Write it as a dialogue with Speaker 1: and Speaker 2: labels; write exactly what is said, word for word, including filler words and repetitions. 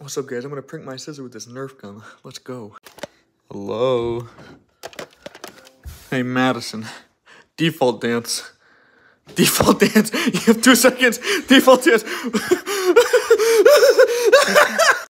Speaker 1: What's up, guys? I'm gonna prank my sister with this Nerf gun. Let's go. Hello. Hey, Madison. Default dance. Default dance. You have two seconds. Default dance.